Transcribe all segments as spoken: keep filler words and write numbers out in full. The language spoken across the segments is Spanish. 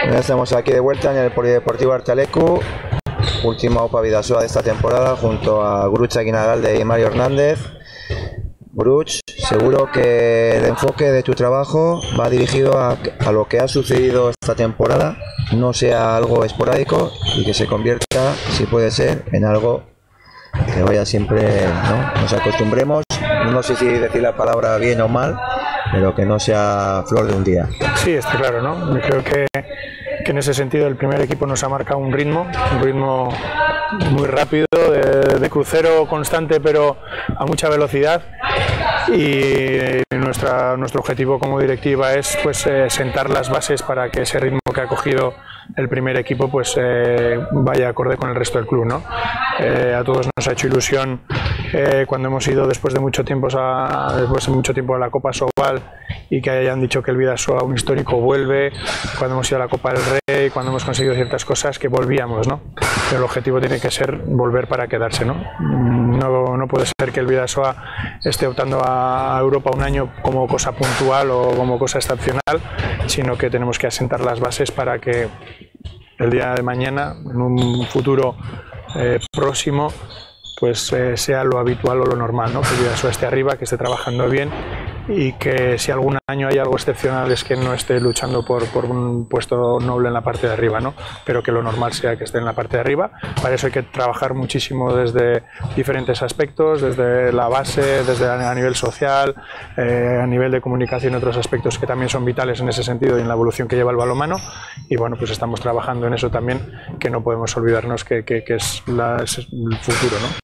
Ya estamos aquí de vuelta en el Polideportivo Artalecu, última Opa Bidasoa de esta temporada, junto a Gruch Aguinalde y Mario Hernández. Gruch, seguro que el enfoque de tu trabajo va dirigido a, a lo que ha sucedido esta temporada, no sea algo esporádico y que se convierta, si puede ser, en algo que vaya siempre, ¿no? Nos acostumbremos, no sé si decir la palabra bien o mal, pero que no sea flor de un día. Sí, está claro, ¿no? Yo creo que, que en ese sentido el primer equipo nos ha marcado un ritmo, un ritmo muy rápido, de, de crucero constante pero a mucha velocidad, y nuestra, nuestro objetivo como directiva es pues eh, sentar las bases para que ese ritmo que ha cogido el primer equipo pues eh, vaya acorde con el resto del club, ¿no? Eh, a todos nos ha hecho ilusión eh, cuando hemos ido después de mucho tiempo a, después de mucho tiempo a la Copa Sobal y que hayan dicho que el Bidasoa, un histórico, vuelve, cuando hemos ido a la Copa del Rey, cuando hemos conseguido ciertas cosas, que volvíamos, ¿no? Pero el objetivo tiene que ser volver para quedarse, ¿no? No, no puede ser que el Bidasoa esté optando a Europa un año como cosa puntual o como cosa excepcional, sino que tenemos que asentar las bases para que el día de mañana, en un futuro eh, próximo, pues eh, sea lo habitual o lo normal, ¿no? Que el Bidasoa esté arriba, que esté trabajando bien y que si algún año hay algo excepcional es que no esté luchando por, por un puesto noble en la parte de arriba, ¿no? Pero que lo normal sea que esté en la parte de arriba. Para eso hay que trabajar muchísimo desde diferentes aspectos, desde la base, desde a nivel social, eh, a nivel de comunicación y otros aspectos que también son vitales en ese sentido y en la evolución que lleva el balonmano. Y bueno, pues estamos trabajando en eso también, que no podemos olvidarnos que, que, que es, la, es el futuro, ¿no?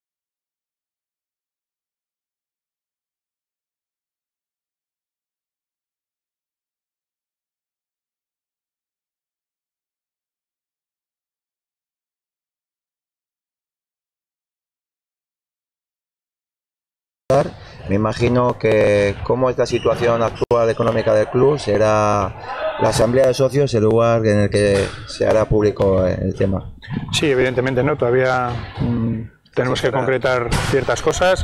Me imagino que, ¿cómo es la situación actual económica del club? Será la asamblea de socios el lugar en el que se hará público el tema. Sí, evidentemente, ¿no? Todavía mmm, tenemos que concretar ciertas cosas,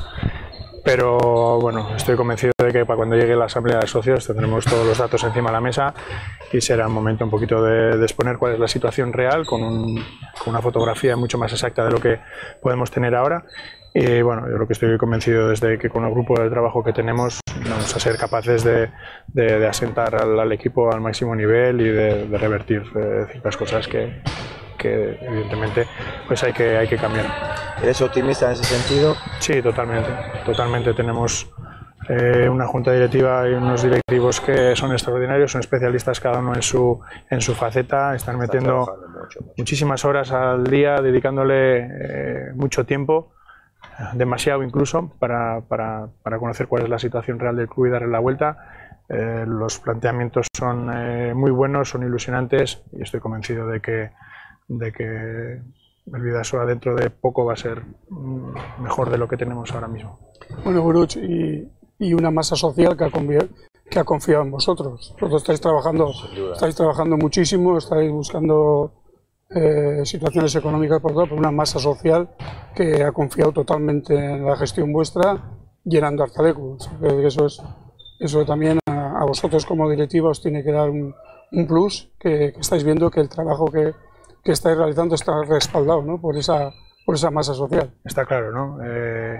pero bueno, estoy convencido de que para cuando llegue la asamblea de socios tendremos todos los datos encima de la mesa y será un momento un poquito de, de exponer cuál es la situación real con, un, con una fotografía mucho más exacta de lo que podemos tener ahora. Y bueno, yo lo que estoy convencido es de que con el grupo de trabajo que tenemos vamos a ser capaces de, de, de asentar al, al equipo al máximo nivel y de, de revertir eh, ciertas cosas que, que evidentemente pues hay que, hay que cambiar. ¿Eres optimista en ese sentido? Sí, totalmente. Totalmente. Tenemos eh, una junta directiva y unos directivos que son extraordinarios, son especialistas cada uno en su, en su faceta, están metiendo mucho, mucho. muchísimas horas al día, dedicándole eh, mucho tiempo, demasiado incluso, para, para, para conocer cuál es la situación real del club y darle la vuelta. Eh, los planteamientos son eh, muy buenos, son ilusionantes y estoy convencido de que, de que el Bidasoa dentro de poco va a ser mejor de lo que tenemos ahora mismo. Bueno, Gruch, y, y una masa social que ha, confiado, que ha confiado en vosotros. Vosotros estáis trabajando, estáis trabajando muchísimo, estáis buscando Eh, situaciones económicas por todo, por una masa social que ha confiado totalmente en la gestión vuestra, llenando Artalecu. Eso es, eso también a, a vosotros como directiva os tiene que dar un, un plus, que, que estáis viendo que el trabajo que, que estáis realizando está respaldado, ¿no? por esa por esa masa social. Está claro, ¿no? Eh,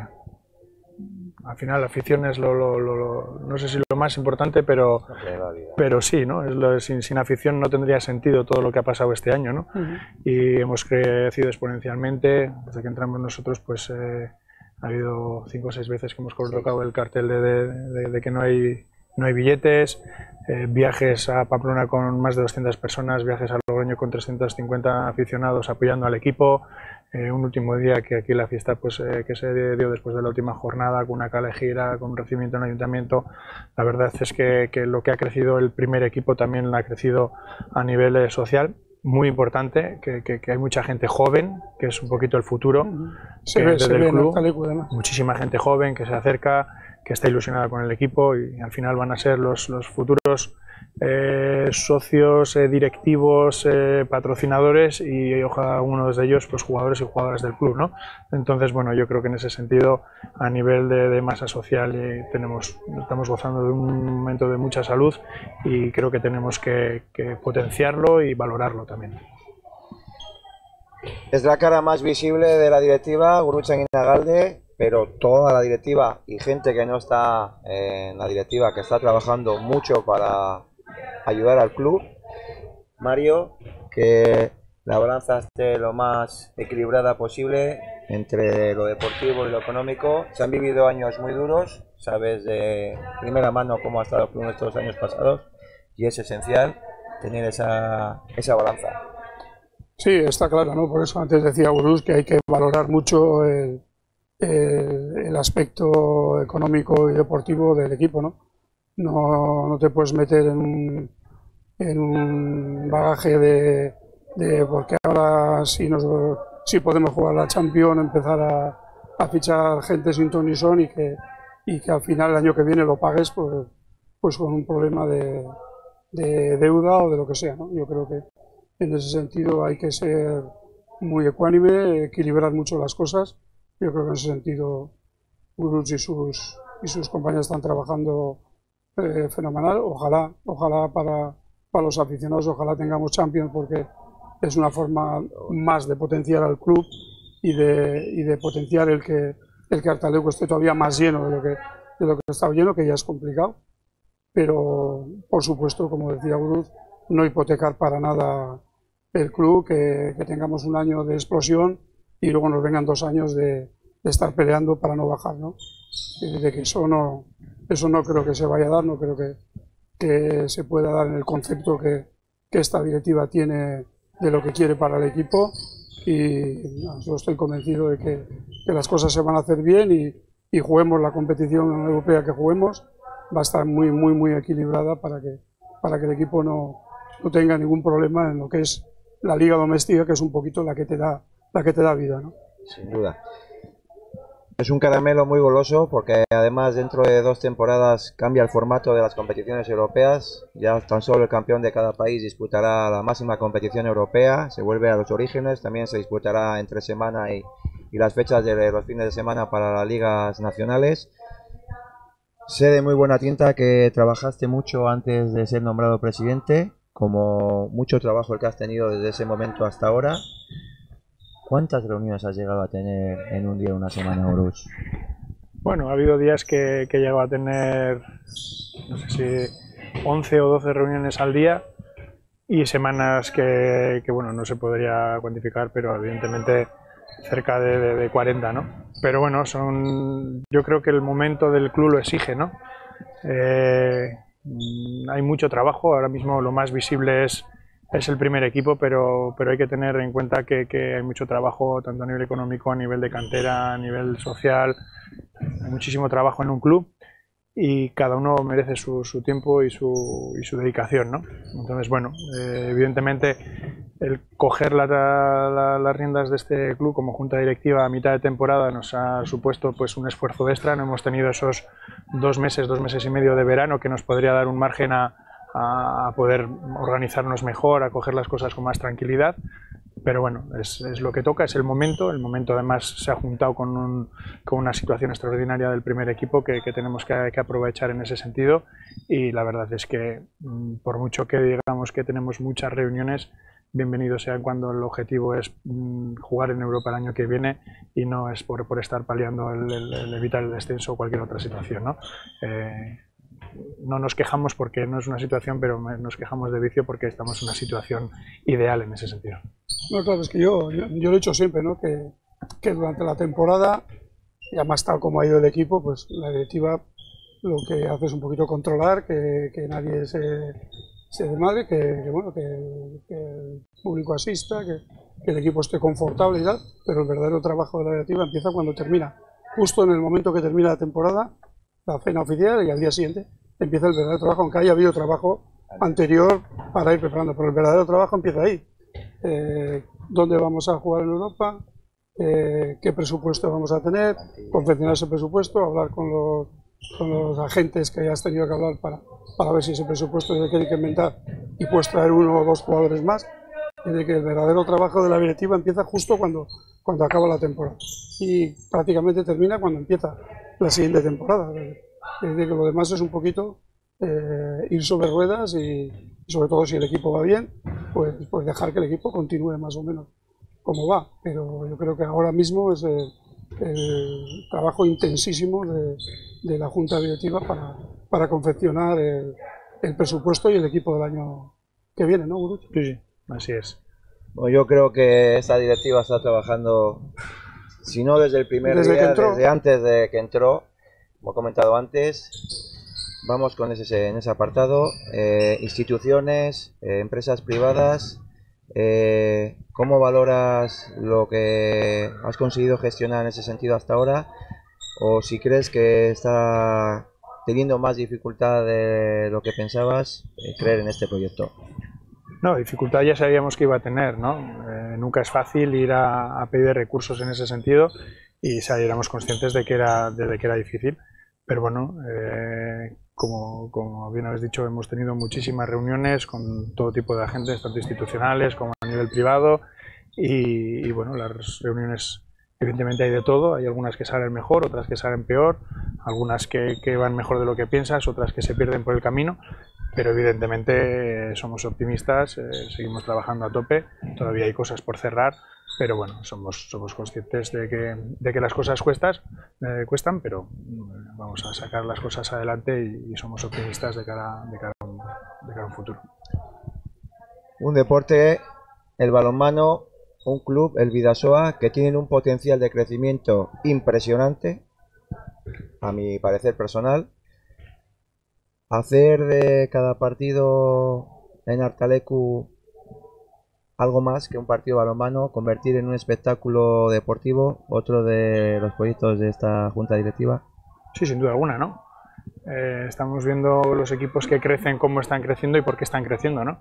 al final la afición es lo, lo, lo, lo, no sé si lo más importante, pero, pero sí, ¿no? Es lo, sin, sin afición no tendría sentido todo lo que ha pasado este año, ¿no? Uh-huh. Y hemos crecido exponencialmente. Desde que entramos nosotros, pues eh, ha habido cinco o seis veces que hemos colocado el cartel de, de, de, de que no hay, no hay billetes, eh, viajes a Pamplona con más de doscientas personas, viajes a Logroño con trescientos cincuenta aficionados apoyando al equipo. Eh, un último día que aquí la fiesta pues eh, que se dio después de la última jornada con una calejira, con un recibimiento en el ayuntamiento. La verdad es que, que lo que ha crecido el primer equipo también ha crecido a nivel eh, social, muy importante, que, que, que hay mucha gente joven, que es un poquito el futuro se ve, desde se el ve club, Artalecu, muchísima gente joven que se acerca, que está ilusionada con el equipo y al final van a ser los, los futuros eh, socios, eh, directivos, eh, patrocinadores y ojalá uno de ellos pues jugadores y jugadoras del club, ¿no? Entonces, bueno, yo creo que en ese sentido, a nivel de, de masa social, eh, tenemos, estamos gozando de un momento de mucha salud y creo que tenemos que, que potenciarlo y valorarlo también. Es la cara más visible de la directiva, Gurutze Aguinagalde, pero toda la directiva y gente que no está en la directiva, que está trabajando mucho para ayudar al club. Mario, que la balanza esté lo más equilibrada posible entre lo deportivo y lo económico. Se han vivido años muy duros, sabes de primera mano cómo ha estado el club en estos años pasados y es esencial tener esa, esa balanza. Sí, está claro, ¿no? Por eso antes decía Bruce que hay que valorar mucho el, el, el aspecto económico y deportivo del equipo, ¿no? No, no te puedes meter en un, en un bagaje de, de porque ahora si, nos, si podemos jugar la Champions, empezar a, a fichar gente sin ton ni son y que, y que al final el año que viene lo pagues pues, pues con un problema de, de deuda o de lo que sea, ¿no? Yo creo que en ese sentido hay que ser muy ecuánime, equilibrar mucho las cosas. Yo creo que en ese sentido Gurutze y sus, y sus compañeros están trabajando eh, fenomenal. Ojalá, ojalá para, para los aficionados, ojalá tengamos Champions porque es una forma más de potenciar al club y de, y de potenciar el que el que Artaleuco esté todavía más lleno de lo que, de lo que está lleno, que ya es complicado. Pero, por supuesto, como decía Gurutze, no hipotecar para nada el club, que, que tengamos un año de explosión y luego nos vengan dos años de, de estar peleando para no bajar, ¿no? Y de que eso no, eso no creo que se vaya a dar, no creo que, que se pueda dar en el concepto que, que esta directiva tiene de lo que quiere para el equipo y no, yo estoy convencido de que, que las cosas se van a hacer bien y, y juguemos la competición europea que juguemos, va a estar muy, muy, muy equilibrada para que, para que el equipo no, no tenga ningún problema en lo que es la liga doméstica, que es un poquito la que te da, la que te da vida, ¿no? Sin duda. Es un caramelo muy goloso porque además dentro de dos temporadas cambia el formato de las competiciones europeas. Ya tan solo el campeón de cada país disputará la máxima competición europea, se vuelve a los orígenes, también se disputará entre semana y, y las fechas de los fines de semana para las ligas nacionales. Sé de muy buena tinta que trabajaste mucho antes de ser nombrado presidente, como mucho trabajo el que has tenido desde ese momento hasta ahora. ¿Cuántas reuniones has llegado a tener en un día o una semana, Gurutze? Bueno, ha habido días que, que he llegado a tener, no sé si once o doce reuniones al día y semanas que, que bueno, no se podría cuantificar, pero evidentemente cerca de, de, de cuarenta, ¿no? Pero bueno, son, yo creo que el momento del club lo exige, ¿no? Eh, hay mucho trabajo, ahora mismo lo más visible es es el primer equipo, pero, pero hay que tener en cuenta que, que hay mucho trabajo tanto a nivel económico, a nivel de cantera, a nivel social, hay muchísimo trabajo en un club y cada uno merece su, su tiempo y su, y su dedicación, ¿no? Entonces, bueno, eh, evidentemente el coger la, la, las riendas de este club como junta directiva a mitad de temporada nos ha supuesto pues un esfuerzo extra, no hemos tenido esos dos meses, dos meses y medio de verano que nos podría dar un margen a a poder organizarnos mejor, a coger las cosas con más tranquilidad, pero bueno, es, es lo que toca, es el momento, el momento además se ha juntado con, un, con una situación extraordinaria del primer equipo que, que tenemos que, que aprovechar en ese sentido y la verdad es que por mucho que digamos que tenemos muchas reuniones, bienvenido sea cuando el objetivo es jugar en Europa el año que viene y no es por, por estar paliando el, el, el evitar el descenso o cualquier otra situación, ¿no? Eh, no nos quejamos porque no es una situación, pero nos quejamos de vicio porque estamos en una situación ideal en ese sentido. No, claro, es que yo, yo, yo lo he dicho siempre, ¿no? Que, que durante la temporada, y además tal como ha ido el equipo, pues la directiva lo que hace es un poquito controlar, que, que nadie se, se desmadre, que, que, bueno, que, que el público asista, que, que el equipo esté confortable y tal, pero el verdadero trabajo de la directiva empieza cuando termina. Justo en el momento que termina la temporada, la cena oficial y al día siguiente empieza el verdadero trabajo, aunque haya habido trabajo anterior para ir preparando, pero el verdadero trabajo empieza ahí. Eh, ¿Dónde vamos a jugar en Europa? Eh, ¿Qué presupuesto vamos a tener? Confeccionar ese presupuesto, hablar con los, con los agentes que hayas tenido que hablar para, para ver si ese presupuesto se tiene que inventar y puedes traer uno o dos jugadores más, es de que el verdadero trabajo de la directiva empieza justo cuando, cuando acaba la temporada y prácticamente termina cuando empieza la siguiente temporada. Es decir, que lo demás es un poquito eh, ir sobre ruedas y, y sobre todo si el equipo va bien, pues, pues dejar que el equipo continúe más o menos como va, pero yo creo que ahora mismo es el, el trabajo intensísimo de, de la Junta Directiva para, para confeccionar el, el presupuesto y el equipo del año que viene, ¿no, Guruch? Sí, así es. Bueno, yo creo que esta directiva está trabajando, si no desde el primer Desde día, que entró. desde antes de que entró, como he comentado antes. Vamos con ese, en ese apartado, eh, instituciones, eh, empresas privadas, eh, ¿cómo valoras lo que has conseguido gestionar en ese sentido hasta ahora? O si crees que está teniendo más dificultad de lo que pensabas, eh, creer en este proyecto. No, dificultad ya sabíamos que iba a tener, ¿no? Eh, nunca es fácil ir a, a pedir recursos en ese sentido y o sea, éramos conscientes de que era, de que era difícil, pero bueno, eh, como, como bien habéis dicho, hemos tenido muchísimas reuniones con todo tipo de agentes, tanto institucionales como a nivel privado y, y bueno, las reuniones evidentemente hay de todo, hay algunas que salen mejor, otras que salen peor, algunas que, que van mejor de lo que piensas, otras que se pierden por el camino, pero evidentemente eh, somos optimistas, eh, seguimos trabajando a tope, todavía hay cosas por cerrar, pero bueno, somos, somos conscientes de que, de que las cosas cuestas, eh, cuestan, pero eh, vamos a sacar las cosas adelante y, y somos optimistas de cara, de, cara a un, de cara a un futuro. Un deporte, el balonmano, un club, el Bidasoa, que tienen un potencial de crecimiento impresionante, a mi parecer personal. Hacer de cada partido en Artalecu algo más que un partido balonmano, convertir en un espectáculo deportivo, otro de los proyectos de esta junta directiva. Sí, sin duda alguna, ¿no? Eh, estamos viendo los equipos que crecen, cómo están creciendo y por qué están creciendo, ¿no?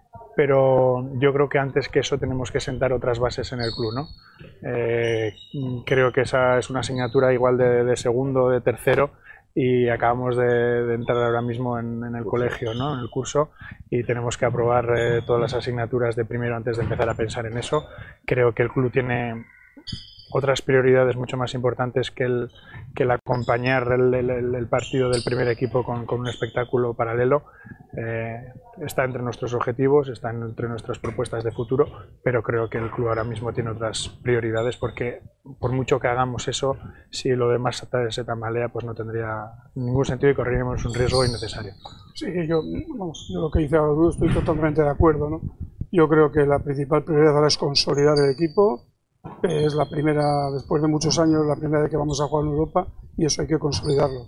Pero yo creo que antes que eso tenemos que sentar otras bases en el club, ¿no? Eh, creo que esa es una asignatura igual de, de segundo, de tercero, y acabamos de, de entrar ahora mismo en, en el colegio, ¿no? En el curso, y tenemos que aprobar eh, todas las asignaturas de primero antes de empezar a pensar en eso. Creo que el club tiene otras prioridades mucho más importantes que el, que el acompañar el, el, el partido del primer equipo con, con un espectáculo paralelo. Eh, está entre nuestros objetivos, está entre nuestras propuestas de futuro, pero creo que el club ahora mismo tiene otras prioridades porque por mucho que hagamos eso, si lo demás se tambalea, pues no tendría ningún sentido y correríamos un riesgo innecesario. Sí, yo, vamos, yo lo que dice Abdul estoy totalmente de acuerdo, ¿no? Yo creo que la principal prioridad ahora es consolidar el equipo. Es la primera, después de muchos años, la primera vez que vamos a jugar en Europa y eso hay que consolidarlo.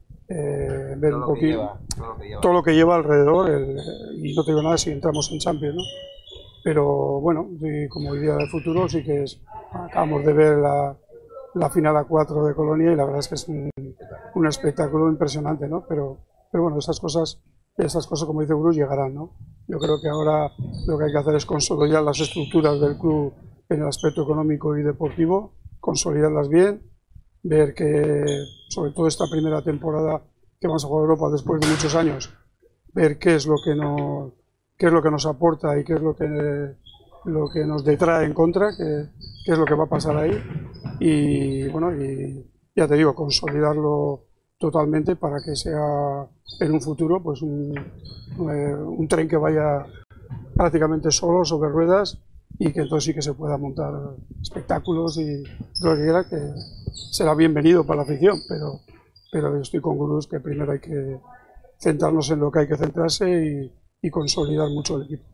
Eh, ver un poquito lleva, todo, lo que lleva. todo lo que lleva alrededor el, y no te digo nada si entramos en Champions, ¿no? Pero bueno, sí, como idea de futuro sí que es, acabamos de ver la, la final a cuatro de Colonia y la verdad es que es un, un espectáculo impresionante, ¿no? Pero, pero bueno, esas cosas, esas cosas como dice Bruce llegarán, ¿no? Yo creo que ahora lo que hay que hacer es consolidar las estructuras del club en el aspecto económico y deportivo, consolidarlas bien, ver que, sobre todo esta primera temporada que vamos a jugar a Europa después de muchos años, ver qué es lo que nos, qué es lo que nos aporta y qué es lo que, lo que nos detrae en contra, qué, qué es lo que va a pasar ahí, y bueno, y ya te digo, consolidarlo totalmente para que sea en un futuro pues un, un tren que vaya prácticamente solo sobre ruedas y que entonces sí que se pueda montar espectáculos y lo que quiera, que será bienvenido para la afición, pero, pero yo estoy con Gurús que primero hay que centrarnos en lo que hay que centrarse y, y consolidar mucho el equipo.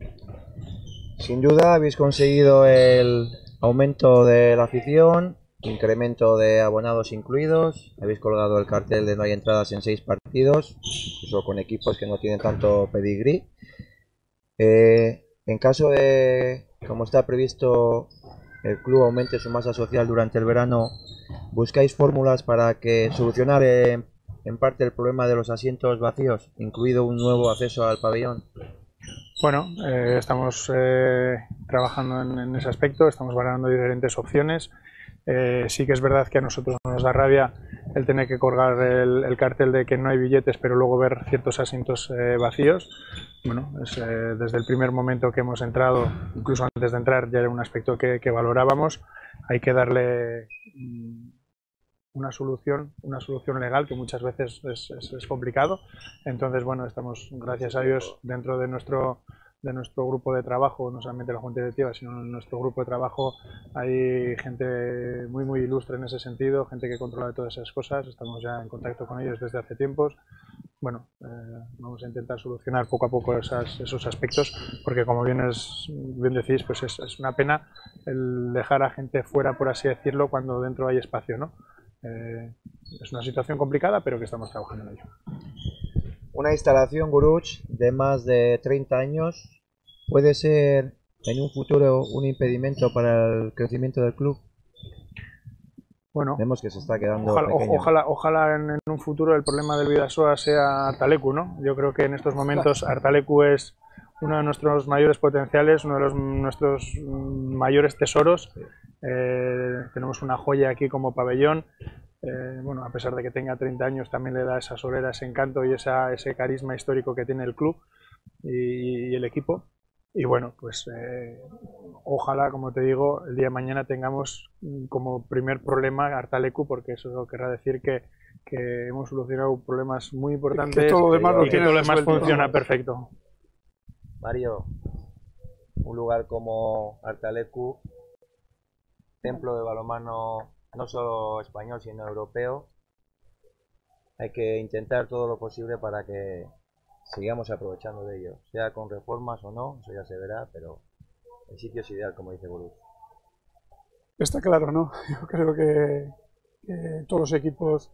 Sin duda habéis conseguido el aumento de la afición, incremento de abonados incluidos, habéis colgado el cartel de no hay entradas en seis partidos, incluso con equipos que no tienen tanto pedigrí. Eh, en caso de, como está previsto, el club aumente su masa social durante el verano, ¿buscáis fórmulas para que solucionar eh, en parte el problema de los asientos vacíos, incluido un nuevo acceso al pabellón? Bueno, eh, estamos eh, trabajando en, en ese aspecto, estamos valorando diferentes opciones. Eh, sí que es verdad que a nosotros nos da rabia el tener que colgar el, el cartel de que no hay billetes, pero luego ver ciertos asientos eh, vacíos. Bueno, es, eh, desde el primer momento que hemos entrado, incluso antes de entrar, ya era un aspecto que, que valorábamos. Hay que darle una solución, una solución legal, que muchas veces es, es, es complicado. Entonces, bueno, estamos, gracias a Dios, dentro de nuestro de nuestro grupo de trabajo, no solamente la Junta Directiva, sino en nuestro grupo de trabajo hay gente muy muy ilustre en ese sentido, gente que controla todas esas cosas. Estamos ya en contacto con ellos desde hace tiempos. Bueno, eh, vamos a intentar solucionar poco a poco esas, esos aspectos, porque como bien, es, bien decís, pues es, es una pena el dejar a gente fuera, por así decirlo, cuando dentro hay espacio, ¿no? Eh, es una situación complicada, pero que estamos trabajando en ello. Una instalación Guruch de más de treinta años puede ser en un futuro un impedimento para el crecimiento del club. Bueno, vemos que se está quedando ojalá, pequeño. ojalá, ojalá en, en un futuro el problema del Bidasoa sea Artaleku, ¿no? Yo creo que en estos momentos Artaleku es uno de nuestros mayores potenciales, uno de los, nuestros mayores tesoros. Eh, tenemos una joya aquí como pabellón. Eh, bueno, a pesar de que tenga treinta años, también le da esa solera, ese encanto y esa, ese carisma histórico que tiene el club y, y el equipo. Y bueno, pues eh, ojalá, como te digo, el día de mañana tengamos como primer problema Artaleku, porque eso querrá decir que, que hemos solucionado problemas muy importantes que todo lo demás y que todo lo demás funciona perfecto. Mario, un lugar como Artaleku, templo de balonmano no solo español sino europeo, hay que intentar todo lo posible para que sigamos aprovechando de ello, sea con reformas o no, eso ya se verá, pero el sitio es ideal, como dice Guruch. Está claro, ¿no? Yo creo que, que todos los equipos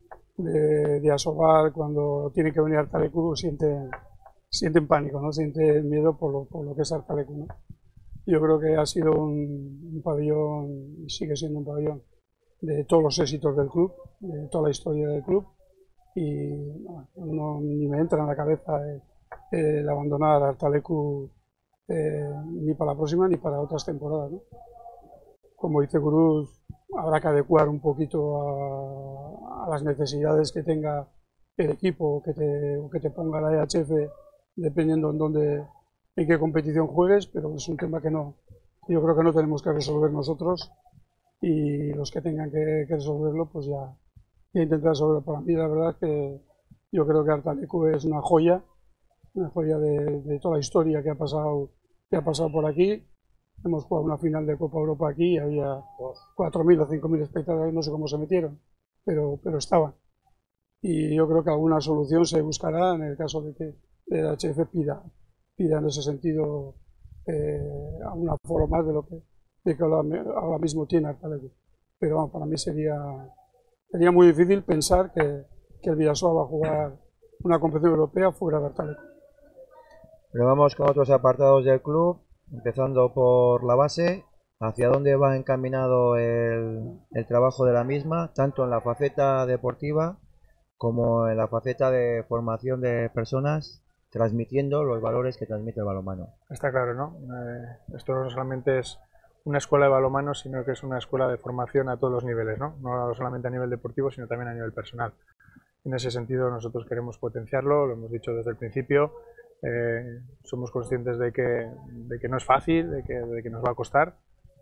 de, de Asobal, cuando tienen que venir a Artaleku, sienten, sienten pánico, ¿no? Sienten miedo por lo, por lo que es Artaleku, ¿no? Yo creo que ha sido un, un pabellón, y sigue siendo un pabellón, de todos los éxitos del club, de toda la historia del club, y no, no, ni me entra en la cabeza el, el abandonar Artaleku eh, ni para la próxima ni para otras temporadas, ¿no? Como dice Guruch, habrá que adecuar un poquito a, a las necesidades que tenga el equipo, que te, o que te ponga la E H F, dependiendo en dónde, en qué competición juegues, pero es un tema que no, yo creo que no tenemos que resolver nosotros, y los que tengan que, que resolverlo, pues ya, ya intentar resolverlo. Para mí, la verdad, que yo creo que Artaleku es una joya, una joya de, de toda la historia que ha pasado, que ha pasado por aquí. Hemos jugado una final de Copa Europa aquí y había cuatro mil o cinco mil espectadores, no sé cómo se metieron, pero, pero estaban. Y yo creo que alguna solución se buscará en el caso de que el H F pida, pida en ese sentido eh, algún aforo más de lo que, de que ahora, ahora mismo tiene Artaleku. Pero bueno, para mí sería, sería muy difícil pensar que, que el Bidasoa va a jugar una competición europea fuera de Artaleku. Pero vamos con otros apartados del club, empezando por la base. ¿Hacia dónde va encaminado el, el trabajo de la misma, tanto en la faceta deportiva como en la faceta de formación de personas, transmitiendo los valores que transmite el balonmano? Está claro, ¿no? Eh, esto no solamente es una escuela de balonmano, sino que es una escuela de formación a todos los niveles, ¿no? No solamente a nivel deportivo, sino también a nivel personal. En ese sentido, nosotros queremos potenciarlo, lo hemos dicho desde el principio. Eh, somos conscientes de que, de que no es fácil, de que, de que nos va a costar,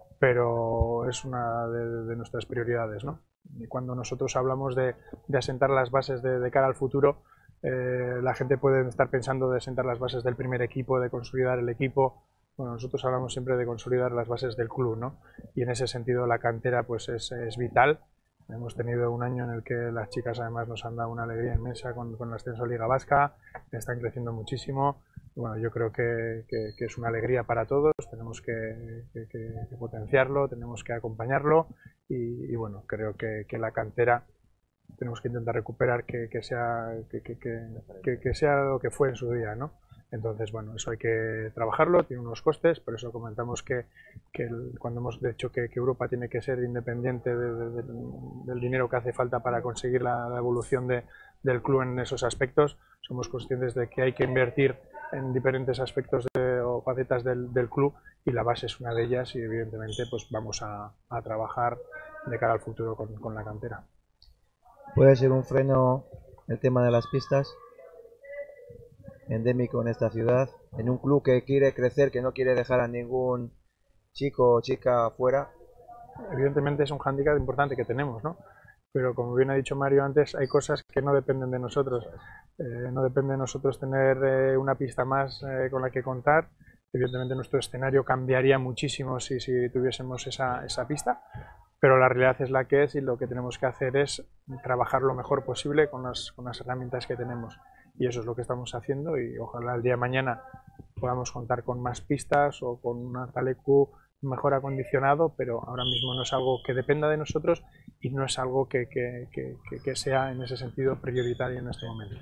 pero es una de, de nuestras prioridades, ¿no? Y cuando nosotros hablamos de, de asentar las bases de, de cara al futuro, eh, la gente puede estar pensando de asentar las bases del primer equipo, de consolidar el equipo. Bueno, nosotros hablamos siempre de consolidar las bases del club, ¿no? Y en ese sentido la cantera pues es, es vital. Hemos tenido un año en el que las chicas además nos han dado una alegría inmensa con, con el ascenso a Liga Vasca, están creciendo muchísimo. Bueno, yo creo que, que, que es una alegría para todos, tenemos que, que, que potenciarlo, tenemos que acompañarlo y, y bueno, creo que, que la cantera tenemos que intentar recuperar que, que, sea, que, que, que, que sea lo que fue en su día, ¿no? Entonces, bueno, eso hay que trabajarlo, tiene unos costes, por eso comentamos que, que el, cuando hemos dicho que, que Europa tiene que ser independiente de, de, de, del dinero que hace falta para conseguir la, la evolución de, del club en esos aspectos, somos conscientes de que hay que invertir en diferentes aspectos de, o facetas del, del club y la base es una de ellas y evidentemente pues vamos a, a trabajar de cara al futuro con, con la cantera. ¿Puede ser un freno el tema de las pistas? Endémico en esta ciudad, en un club que quiere crecer, que no quiere dejar a ningún chico o chica fuera. Evidentemente es un hándicap importante que tenemos, ¿no? Pero como bien ha dicho Mario antes, hay cosas que no dependen de nosotros. Eh, no depende de nosotros tener eh, una pista más eh, con la que contar. Evidentemente nuestro escenario cambiaría muchísimo si, si tuviésemos esa, esa pista, pero la realidad es la que es y lo que tenemos que hacer es trabajar lo mejor posible con las, con las herramientas que tenemos. Y eso es lo que estamos haciendo y ojalá el día de mañana podamos contar con más pistas o con un Artalecu mejor acondicionado, pero ahora mismo no es algo que dependa de nosotros y no es algo que, que, que, que sea en ese sentido prioritario en este momento.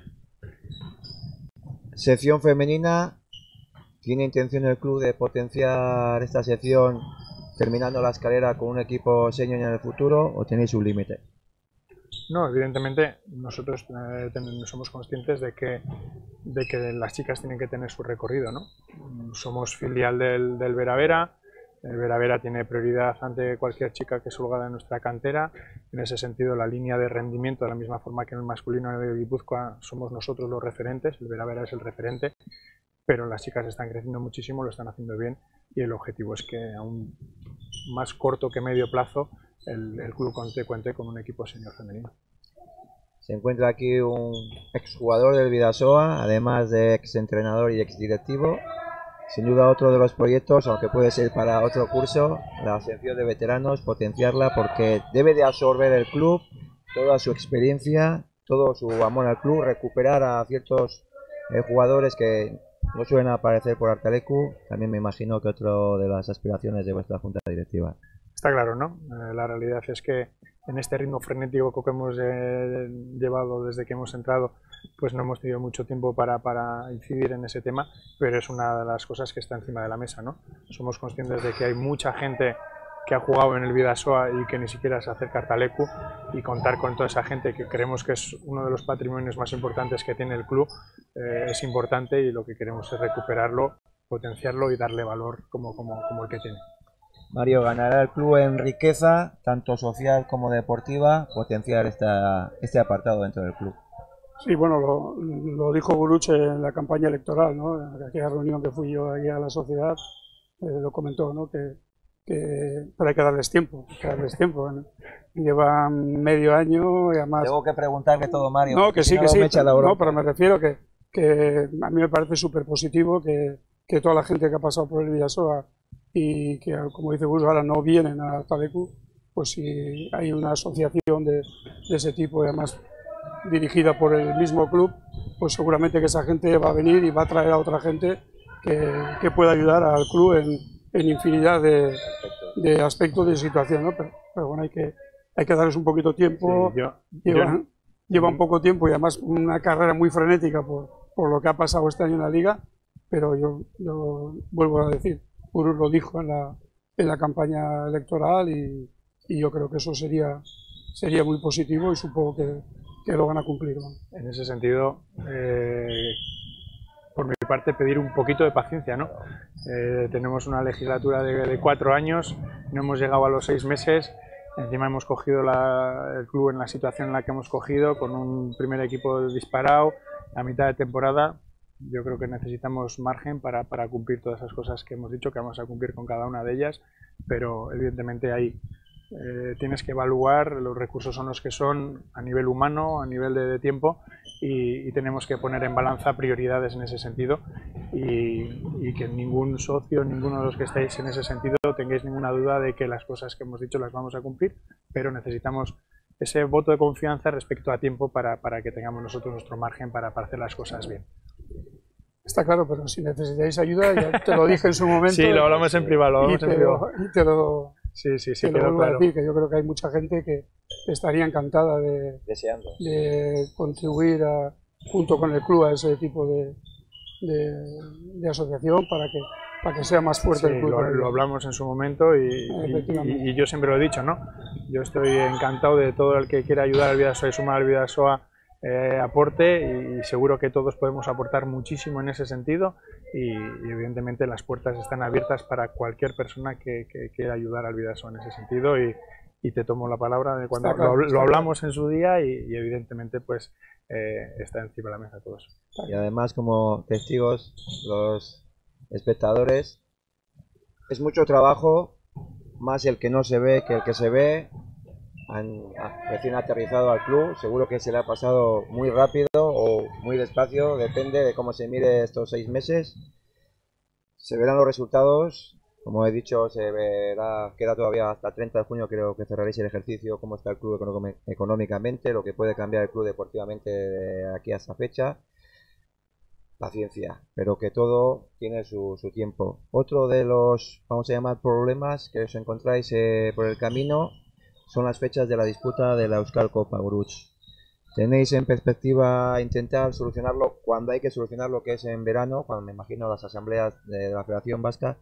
Sección femenina, ¿tiene intención el club de potenciar esta sección terminando la escalera con un equipo senior en el futuro o tenéis un límite? No, evidentemente nosotros eh, somos conscientes de que, de que las chicas tienen que tener su recorrido, ¿no? Somos filial del, del Vera Vera, el Vera Vera tiene prioridad ante cualquier chica que salga de nuestra cantera. En ese sentido, la línea de rendimiento, de la misma forma que en el masculino de Guipúzcoa somos nosotros los referentes, el Vera Vera es el referente, pero las chicas están creciendo muchísimo, lo están haciendo bien y el objetivo es que a un más corto que medio plazo el, el club cuente, cuente con un equipo senior femenino. Se encuentra aquí un exjugador del Bidasoa, además de exentrenador y exdirectivo. Sin duda otro de los proyectos, aunque puede ser para otro curso, la sección de veteranos, potenciarla porque debe de absorber el club toda su experiencia, todo su amor al club, recuperar a ciertos eh, jugadores que no suelen aparecer por Artalecu. También me imagino que otro de las aspiraciones de vuestra junta directiva. Está claro, ¿no? Eh, la realidad es que en este ritmo frenético que hemos eh, llevado desde que hemos entrado, pues no hemos tenido mucho tiempo para, para incidir en ese tema, pero es una de las cosas que está encima de la mesa, ¿no? Somos conscientes de que hay mucha gente que ha jugado en el Bidasoa y que ni siquiera se acerca a Artalecu, y contar con toda esa gente que creemos que es uno de los patrimonios más importantes que tiene el club eh, es importante, y lo que queremos es recuperarlo, potenciarlo y darle valor como, como, como el que tiene. Mario, ¿ganará el club en riqueza, tanto social como deportiva, potenciar esta, este apartado dentro del club? Sí, bueno, lo, lo dijo Guruche en la campaña electoral, ¿no? En aquella reunión que fui yo ahí a la sociedad, eh, lo comentó, ¿no? Que, que pero hay que darles tiempo, hay que darles tiempo, ¿no? Llevan medio año y además... Tengo que preguntarle todo, Mario. No, que sí, no que sí, no, pero me refiero que, que a mí me parece súper positivo que, que toda la gente que ha pasado por el Bidasoa y que, como dice Gus, ahora no vienen a Artalecu, pues si hay una asociación de, de ese tipo, y además dirigida por el mismo club, pues seguramente que esa gente va a venir y va a traer a otra gente que, que pueda ayudar al club en, en infinidad de, de aspectos de situación, ¿no? Pero, pero bueno, hay que, hay que darles un poquito tiempo, Sí, yo, llevan, yo... llevan poco tiempo y además una carrera muy frenética por, por lo que ha pasado este año en la liga, pero yo, yo vuelvo a decir, Uru lo dijo en la, en la campaña electoral y, y yo creo que eso sería, sería muy positivo y supongo que, que lo van a cumplir, ¿no? En ese sentido, eh, por mi parte, pedir un poquito de paciencia, ¿no? Eh, tenemos una legislatura de, de cuatro años, no hemos llegado a los seis meses, encima hemos cogido la, el club en la situación en la que hemos cogido, con un primer equipo disparado a mitad de temporada. Yo creo que necesitamos margen para, para cumplir todas esas cosas que hemos dicho que vamos a cumplir con cada una de ellas, pero evidentemente ahí eh, tienes que evaluar, los recursos son los que son a nivel humano, a nivel de, de tiempo, y, y tenemos que poner en balanza prioridades en ese sentido, y, y que ningún socio, ninguno de los que estáis en ese sentido tengáis ninguna duda de que las cosas que hemos dicho las vamos a cumplir, pero necesitamos ese voto de confianza respecto a tiempo para, para que tengamos nosotros nuestro margen para, para hacer las cosas bien. Está claro, pero si necesitáis ayuda, ya te lo dije en su momento. Sí, lo hablamos en privado. Lo hablamos y, en te privado. Lo, y te lo, sí, sí, sí, te lo vuelvo claro. a decir, que yo creo que hay mucha gente que estaría encantada de, Deseando. de contribuir a, junto con el club a ese tipo de, de, de asociación para que, para que sea más fuerte sí, el club. Lo, lo hablamos en su momento y, y, y yo siempre lo he dicho, ¿no? Yo estoy encantado de todo el que quiera ayudar al Bidasoa y sumar al Bidasoa Eh, aporte, y seguro que todos podemos aportar muchísimo en ese sentido, y, y evidentemente las puertas están abiertas para cualquier persona que, que quiera ayudar al Bidasoa en ese sentido, y, y te tomo la palabra de cuando Está claro, lo, está lo hablamos en su día y, y evidentemente pues eh, está encima de la mesa todo eso. Y además, como testigos, los espectadores, es mucho trabajo, más el que no se ve que el que se ve. Han recién aterrizado al club, seguro que se le ha pasado muy rápido o muy despacio, depende de cómo se mire estos seis meses. Se verán los resultados, como he dicho, se verá, queda todavía hasta el treinta de junio, creo que cerraréis el ejercicio, cómo está el club económicamente, lo que puede cambiar el club deportivamente de aquí a esta fecha. Paciencia, pero que todo tiene su, su tiempo. Otro de los, vamos a llamar, problemas que os encontráis eh, por el camino son las fechas de la disputa de la Euskal Copa Guruch. ¿Tenéis en perspectiva intentar solucionarlo cuando hay que solucionarlo, que es en verano, cuando me imagino las asambleas de la Federación Vasca?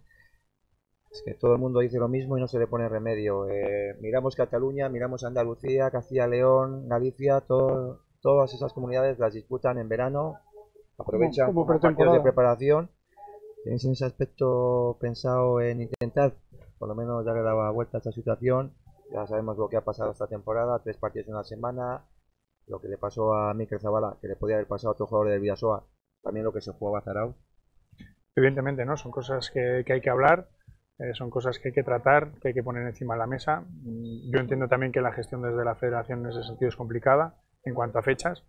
Es que todo el mundo dice lo mismo y no se le pone remedio. Eh, miramos Cataluña, miramos Andalucía, Castilla y León, Galicia, todo, todas esas comunidades las disputan en verano, aprovechan como, como como partidos de preparación. ¿Tenéis en ese aspecto pensado en intentar, por lo menos, darle la vuelta a esta situación? Ya sabemos lo que ha pasado esta temporada, tres partidos en una semana, lo que le pasó a Mikel Zabala, que le podía haber pasado a otro jugador del Bidasoa, también lo que se jugó a Zarao. Evidentemente, ¿no? Son cosas que, que hay que hablar, eh, son cosas que hay que tratar, que hay que poner encima de la mesa. Yo entiendo también que la gestión desde la federación en ese sentido es complicada en cuanto a fechas,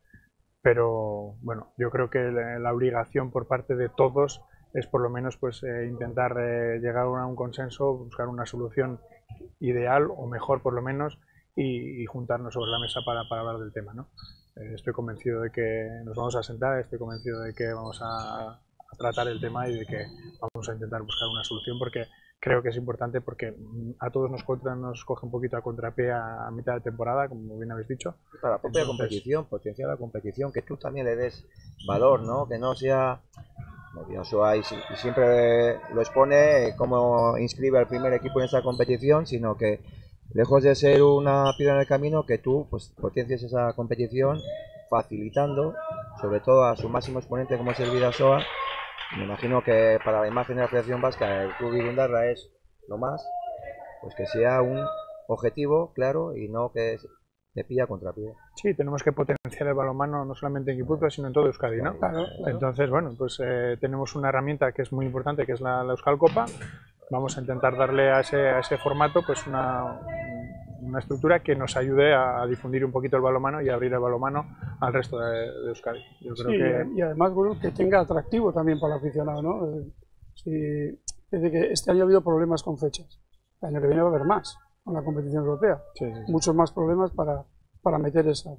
pero bueno, yo creo que la, la obligación por parte de todos es por lo menos pues eh, intentar eh, llegar a un consenso, buscar una solución ideal o mejor por lo menos y, y juntarnos sobre la mesa para, para hablar del tema, ¿no? Eh, estoy convencido de que nos vamos a sentar, estoy convencido de que vamos a, a tratar el tema y de que vamos a intentar buscar una solución, porque creo que es importante, porque a todos nos, contra, nos coge un poquito a contrapié a, a mitad de temporada, como bien habéis dicho. Para la propia Entonces, competición, potenciar la competición, que tú también le des valor, ¿no? Que no sea... Bidasoa y siempre lo expone cómo inscribe al primer equipo en esta competición, sino que lejos de ser una piedra en el camino, que tú pues potencies esa competición facilitando, sobre todo a su máximo exponente como es el Bidasoa. Me imagino que para la imagen de la Federación Vasca el club Irundarra es lo más, pues que sea un objetivo claro y no que te pilla contra pie. Sí, tenemos que potenciar el balonmano no solamente en Guipúzcoa, sino en todo Euskadi, ¿no? Claro, claro. Entonces, bueno, pues eh, tenemos una herramienta que es muy importante, que es la, la Euskal Copa. Vamos a intentar darle a ese, a ese formato pues una, una estructura que nos ayude a, a difundir un poquito el balonmano y a abrir el balonmano al resto de, de Euskadi. Yo creo Sí, que... y además, bueno, que tenga atractivo también para el aficionado, ¿no? Eh, sí, desde que este año ha habido problemas con fechas. El año que viene va a haber más con la competición europea. Sí, sí, sí. Muchos más problemas para, para meter esa.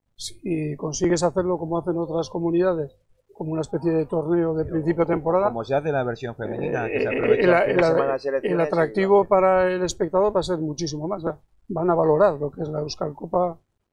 Si consigues hacerlo como hacen otras comunidades, como una especie de torneo de principio de temporada, como se hace en la versión femenina, eh, que se el, aprovecha el, el, fin de semana de selecciones el atractivo y... para el espectador va a ser muchísimo más. O sea, van a valorar lo que es la Euskal Copa.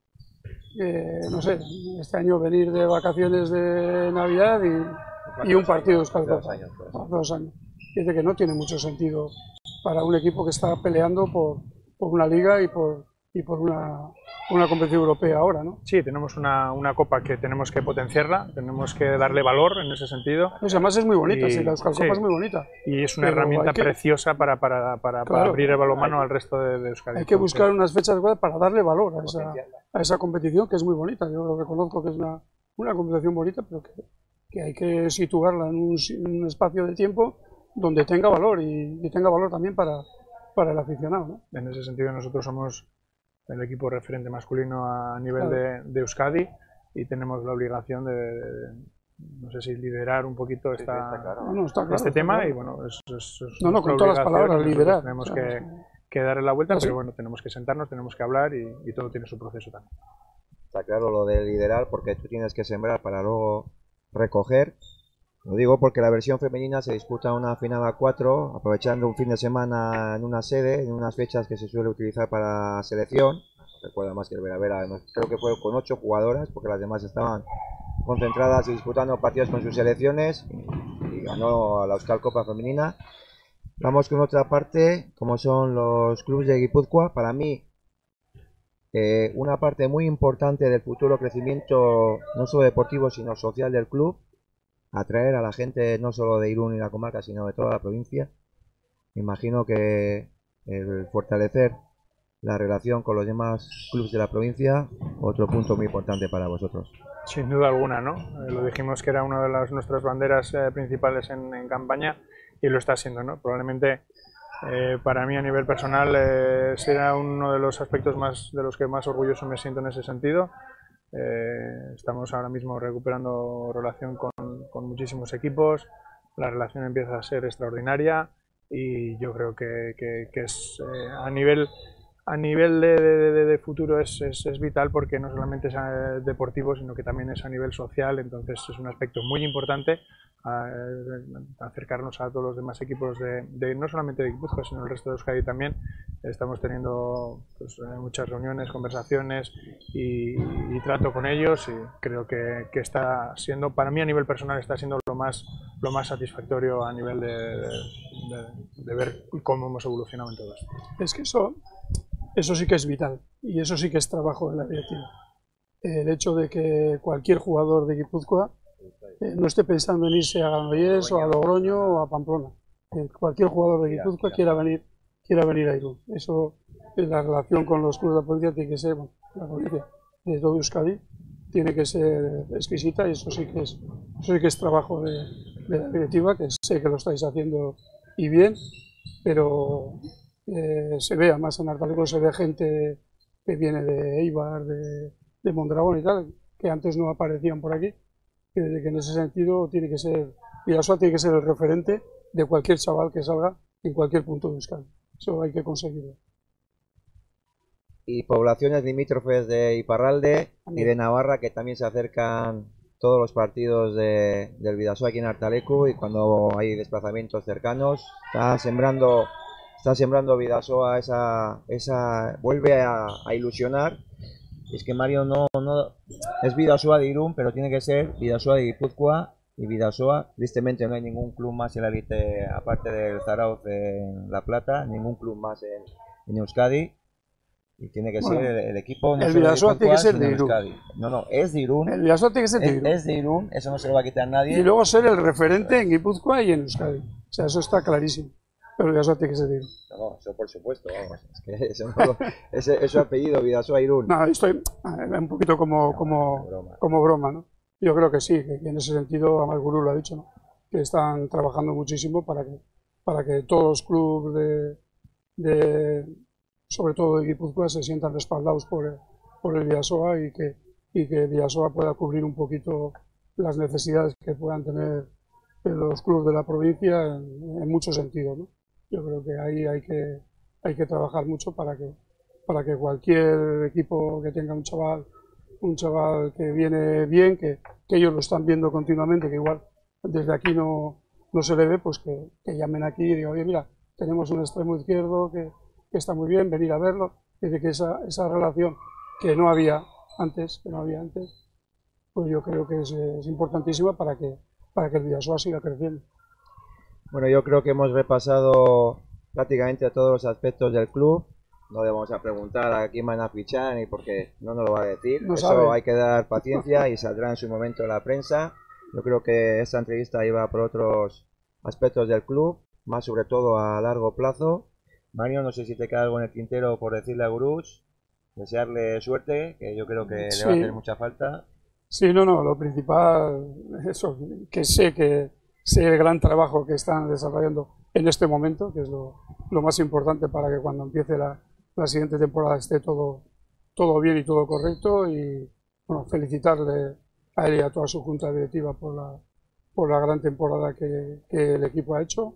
Eh, no sé, este año venir de vacaciones de Navidad y, y un partido de Euskal Copa. Dos años, pues. Dos años. Dice que no tiene mucho sentido para un equipo que está peleando por, por una liga y por, y por una, una competición europea ahora, ¿no? Sí, tenemos una, una copa que tenemos que potenciarla, tenemos que darle valor en ese sentido. Pues además es muy bonita, Y, sí, la Euskal Copa sí, es muy bonita. Y es una Pero herramienta que, preciosa para, para, para, claro, para abrir el balonmano hay, al resto de, de Euskadi. Hay que buscar unas fechas para darle valor a esa, a esa competición, que es muy bonita. Yo lo reconozco que es una, una competición bonita, pero que, que hay que situarla en un, en un espacio de tiempo donde tenga valor y, y tenga valor también para, para el aficionado, ¿no? En ese sentido nosotros somos el equipo referente masculino a nivel claro. de, de Euskadi y tenemos la obligación de, de, no sé si liderar un poquito esta, sí, está claro. no, no, está claro, este está tema claro. y bueno, es, es, es no, no, con todas las palabras, liderar. Tenemos o sea, que, sí. que darle la vuelta, sí. pero bueno, tenemos que sentarnos, tenemos que hablar y, y todo tiene su proceso también. Está claro lo de liderar, porque tú tienes que sembrar para luego recoger. Lo digo porque la versión femenina se disputa una final a cuatro, aprovechando un fin de semana en una sede, en unas fechas que se suele utilizar para selección. Recuerda más que el Vera Vera, creo que fue con ocho jugadoras, porque las demás estaban concentradas y disputando partidos con sus selecciones, y ganó a la Euskal Copa femenina. Vamos con otra parte, como son los clubes de Guipúzcoa. Para mí, eh, una parte muy importante del futuro crecimiento, no solo deportivo, sino social del club, atraer a la gente no solo de Irún y la comarca, sino de toda la provincia. Me imagino que el fortalecer la relación con los demás clubes de la provincia, otro punto muy importante para vosotros. Sin duda alguna, ¿no? Eh, lo dijimos que era una de las, nuestras banderas eh, principales en, en campaña y lo está siendo, ¿no? Probablemente eh, para mí a nivel personal eh, será uno de los aspectos más de los que más orgulloso me siento en ese sentido. Eh, estamos ahora mismo recuperando relación con, con muchísimos equipos, la relación empieza a ser extraordinaria y yo creo que, que, que es eh, a nivel A nivel de, de, de futuro es, es, es vital porque no solamente es eh, deportivo, sino que también es a nivel social, entonces es un aspecto muy importante eh, acercarnos a todos los demás equipos, de, de no solamente de Guipúzcoa, sino el resto de Euskadi también. Estamos teniendo pues, muchas reuniones, conversaciones y, y trato con ellos y creo que, que está siendo, para mí a nivel personal, está siendo lo más, lo más satisfactorio a nivel de, de, de, de ver cómo hemos evolucionado en todo esto. Es que eso... Eso sí que es vital y eso sí que es trabajo de la directiva. El hecho de que cualquier jugador de Guipúzcoa eh, no esté pensando en irse a Granollers o a Logroño o a Pamplona. Que cualquier jugador de Guipúzcoa quiera venir, quiera venir a Irún. Eso, la relación con los clubes de la provincia tiene que ser, bueno, la provincia de todo Euskadi tiene que ser exquisita y eso sí que es, eso sí que es trabajo de, de la directiva, que sé que lo estáis haciendo y bien, pero Eh, se ve, además en Artaleco se ve gente que viene de Eibar, de, de Mondragón y tal, que antes no aparecían por aquí, que, que en ese sentido tiene que ser, Bidasoa tiene que ser el referente de cualquier chaval que salga en cualquier punto de Euskadi. Eso hay que conseguirlo. Y poblaciones limítrofes de Iparralde y de Navarra que también se acercan todos los partidos de, del Bidasoa aquí en Artaleco, y cuando hay desplazamientos cercanos está sembrando Está sembrando Bidasoa esa, esa vuelve a, a ilusionar. Es que Mario no, no es Bidasoa de Irún, pero tiene que ser Bidasoa de Guipúzcoa y Bidasoa. Tristemente no hay ningún club más en la élite aparte del Zarauz en La Plata, ningún club más en, en Euskadi. Y tiene que bueno, ser el, el equipo. No el Bidasoa tiene que ser de Irún. No, no, es de Irún. El Bidasoa tiene que ser de Irún. Es, es de Irún, eso no se lo va a quitar nadie. Y luego ser el referente en Guipúzcoa y en Euskadi. O sea, eso está clarísimo. Pero Bidasoa tiene que ser de Irún. No, eso por supuesto, vamos. Es que eso, no, ese, ese apellido, Bidasoa Irún. No, estoy un poquito como, no, como, broma. como broma, ¿no? Yo creo que sí, que en ese sentido, además Gurú lo ha dicho, ¿no? Que están trabajando muchísimo para que, para que todos los clubes de, de, sobre todo de Guipúzcoa, se sientan respaldados por el, por el Bidasoa y que, y que Bidasoa pueda cubrir un poquito las necesidades que puedan tener los clubes de la provincia en, en muchos sentidos, ¿no? Yo creo que ahí hay que, hay que trabajar mucho para que, para que cualquier equipo que tenga un chaval, un chaval que viene bien, que, que ellos lo están viendo continuamente, que igual desde aquí no, no se le ve, pues que, que llamen aquí y digan, oye, mira, tenemos un extremo izquierdo que, que está muy bien, venir a verlo. Es decir, que esa, esa relación que no había antes, que no había antes, pues yo creo que es, es importantísima para que, para que el Bidasoa siga creciendo. Bueno, yo creo que hemos repasado prácticamente todos los aspectos del club. No le vamos a preguntar a quién van a fichar ni porque no nos lo va a decir. No Eso sabe. Hay que dar paciencia y saldrá en su momento en la prensa. Yo creo que esta entrevista iba por otros aspectos del club, más sobre todo a largo plazo. Mario, no sé si te queda algo en el tintero por decirle a Guruch, desearle suerte, que yo creo que sí. le va a hacer mucha falta. Sí, no, no, lo principal es eso, que sé que sé el gran trabajo que están desarrollando en este momento, que es lo, lo más importante para que cuando empiece la, la siguiente temporada esté todo, todo bien y todo correcto, y bueno, felicitarle a él y a toda su junta directiva por la, por la gran temporada que, que el equipo ha hecho,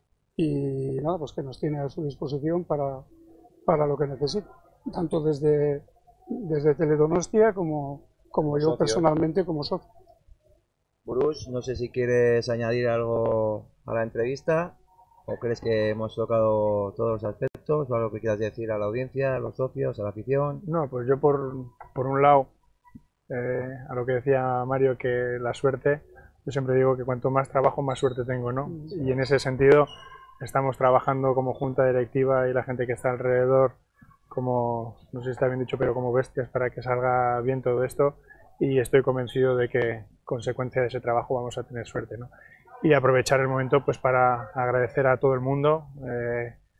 y nada, pues que nos tiene a su disposición para, para lo que necesite, tanto desde, desde Teledonostia como, como yo personalmente como socio. Bruce, no sé si quieres añadir algo a la entrevista o crees que hemos tocado todos los aspectos o algo que quieras decir a la audiencia, a los socios, a la afición. No, pues yo por, por un lado, eh, a lo que decía Mario, que la suerte, yo siempre digo que cuanto más trabajo más suerte tengo, ¿no? Y en ese sentido estamos trabajando como junta directiva y la gente que está alrededor, como, no sé si está bien dicho, pero como bestias para que salga bien todo esto, y estoy convencido de que consecuencia de ese trabajo vamos a tener suerte, ¿no? Y aprovechar el momento pues para agradecer a todo el mundo, eh,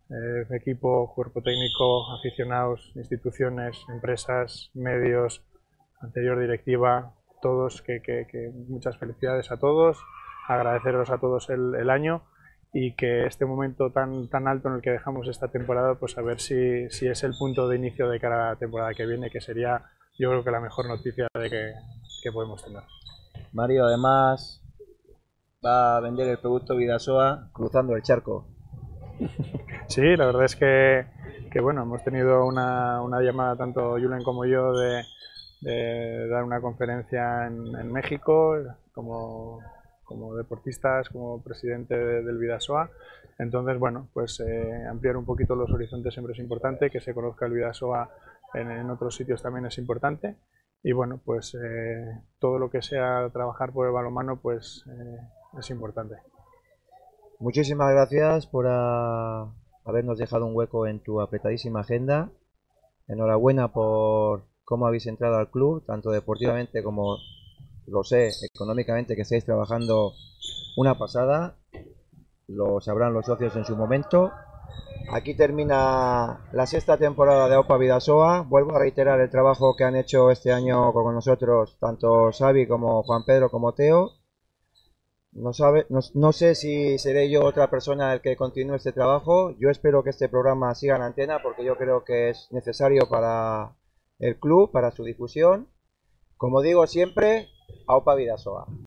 eh, equipo, cuerpo técnico, aficionados, instituciones, empresas, medios, anterior directiva, todos, que, que, que muchas felicidades a todos, agradeceros a todos el, el año y que este momento tan, tan alto en el que dejamos esta temporada, pues a ver si, si es el punto de inicio de cara a la temporada que viene, que sería yo creo que la mejor noticia de que, que podemos tener. Mario además va a vender el producto Vidasoa cruzando el charco. Sí, la verdad es que, que bueno, hemos tenido una, una llamada tanto Julen como yo de, de dar una conferencia en, en México como, como deportistas, como presidente de, del Vidasoa. Entonces, bueno, pues eh, ampliar un poquito los horizontes siempre es importante, que se conozca el Vidasoa en, en otros sitios también es importante. Y bueno, pues eh, todo lo que sea trabajar por el balonmano, pues eh, es importante. Muchísimas gracias por a, habernos dejado un hueco en tu apretadísima agenda. Enhorabuena por cómo habéis entrado al club, tanto deportivamente como, lo sé, económicamente, que estáis trabajando una pasada. Lo sabrán los socios en su momento. Aquí termina la sexta temporada de AUPA Vidasoa. Vuelvo a reiterar el trabajo que han hecho este año con nosotros, tanto Xavi como Juan Pedro como Teo. No, sabe, no, no sé si seré yo otra persona el que continúe este trabajo. Yo espero que este programa siga en antena porque yo creo que es necesario para el club, para su difusión. Como digo siempre, AUPA Vidasoa.